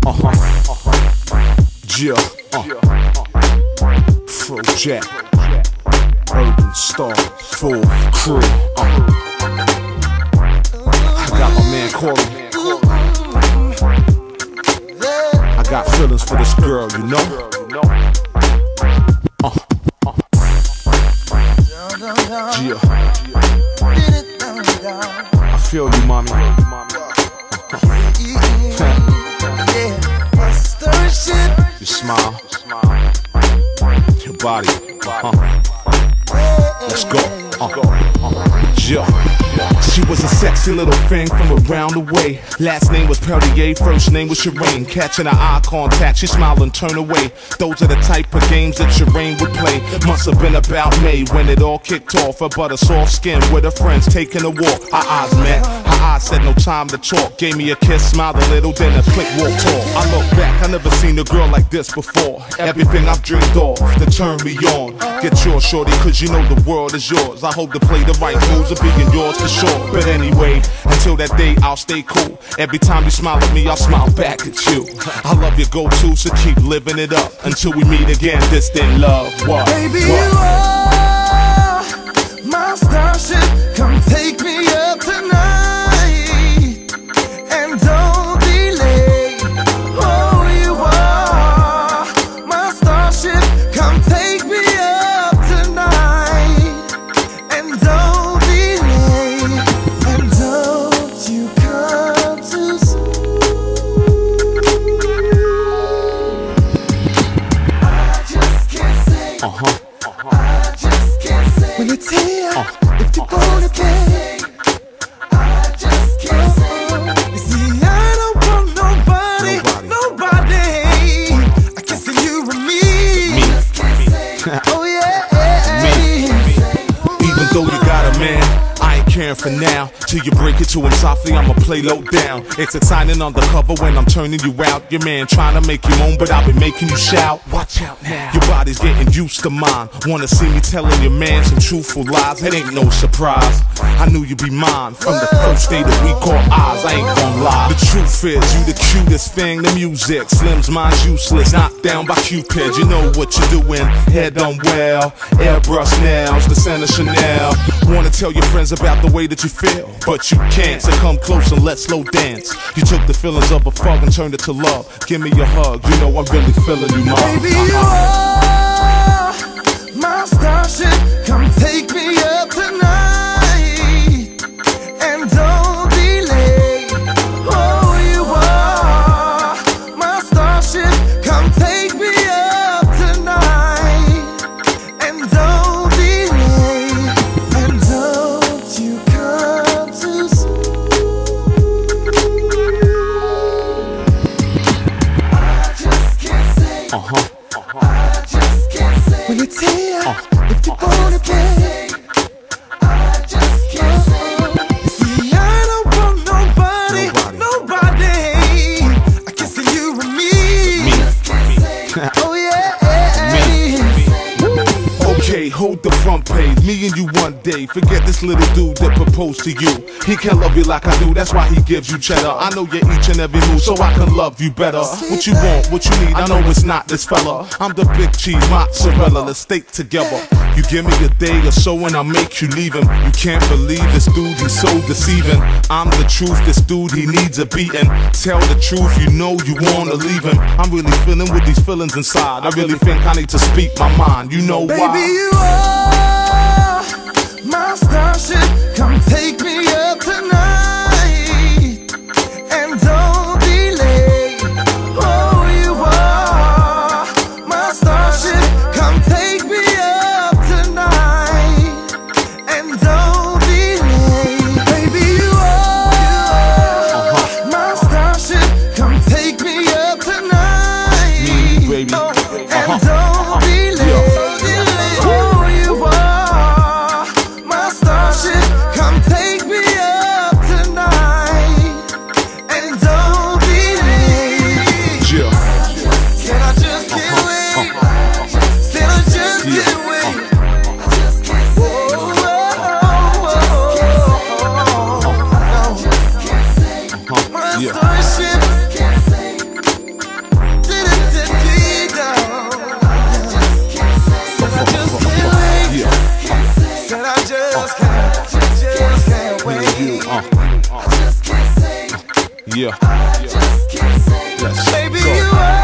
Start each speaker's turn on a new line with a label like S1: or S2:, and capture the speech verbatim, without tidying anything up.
S1: Uh-huh, uh-huh. Yeah, uh. Frojack, Urban Star, full crew, uh. I got my man Corey. I got feelings for this girl, you know? Uh, uh. Yeah. I feel you, mommy. You smile, your body, uh, let's go, uh, uh, yeah. She was a sexy little thing from around the way. Last name was Perrier, first name was Shireen. Catching her eye contact, she smiled and turned away. Those are the type of games that Shireen would play. Must have been about May when it all kicked off. Her butter soft skin with her friends taking a walk. Our eyes met, her eyes said no time to talk. Gave me a kiss, smiled a little, then a quick walk tall. I look back, I never seen a girl like this before. Everything I've dreamed of to turn me on. Get yours, shorty, cause you know the world is yours. I hope to play the right moves of being yours for sure. But anyway, until that day, I'll stay cool. Every time you smile at me, I'll smile back at you. I love your go-to, so keep living it up until we meet again. Distant love, what?
S2: Baby,
S1: what?
S2: you are my starship. Come take me up tonight, and don't delay. Oh, you are my starship. Come take me up tonight, and don't delay. And don't you come too soon. I just can't say.
S1: Uh-huh.
S2: I just can't say. When it's here,
S1: Uh.
S2: if you wanna play, I just can't say. You see, I don't want nobody,
S1: Nobody.
S2: nobody. I can't see you and me.
S1: Me.
S2: Just can't say. Oh yeah.
S1: Me. Even though you got a man, I ain't caring for now. Till you break it to him softly, I'ma play low down. It's exciting undercover when I'm turning you out. Your man trying to make you moan, but I'll be making you shout. Watch out now. Your body's getting used to mine. Wanna see me telling your man some truthful lies? It ain't no surprise. I knew you'd be mine from the first day that we caught eyes. I ain't gon' lie. The truth is, you the cutest thing. The music, Slim's mine's useless. Knocked down by Cupid. You know what you're doing. Head done well. Airbrush nails, the scent of Chanel. Wanna tell your friends about the way that you feel, but you can't. So come close and let's slow dance. You took the feelings of a fog and turned it to love. Give me a hug. You know I'm really feeling you, mom.
S2: Baby, you are my starship. Come take me up tonight, and don't delay. Oh, you are my starship. Come take me up tonight, and don't delay. And don't you come too soon. I just can't say.
S1: Uh-huh.
S2: I just can't say. When it's here,
S1: Uh.
S2: if you wanna play, I just can't say. You see, I don't want nobody,
S1: Nobody.
S2: nobody. I can't see you and me.
S1: Me.
S2: Just can't say. Oh yeah.
S1: Okay, hold the front page. Me and you one day. Forget this little dude that proposed to you. He can't love you like I do, that's why he gives you cheddar. I know you're each and every move, so I can love you better. What you want, what you need, I know it's not this fella. I'm the big cheese, mozzarella, let's stay together. You give me a day or so and I'll make you leave him. You can't believe this dude, he's so deceiving. I'm the truth, this dude, he needs a beating. Tell the truth, you know you wanna leave him. I'm really feeling with these feelings inside. I really think I need to speak my mind, you know why?
S2: Baby, you are my starship. Come take me up tonight, and don't delay. Oh, you are my starship. Come take me up tonight, and don't delay. Baby, you are my starship. Come take me up tonight.
S1: Me, baby.
S2: Oh,
S1: Uh-huh.
S2: and don't delay. Oh, you are my starship. Come take me up tonight, and don't delay.
S1: Yeah.
S2: Can I just get away? Can I just
S1: Yeah.
S2: get away? I just can't say. Oh, oh, oh, oh, oh. I just can't say. My
S1: Yeah.
S2: starship.
S1: Yeah.
S2: I just can't say,
S1: Let's
S2: baby,
S1: go.
S2: you are.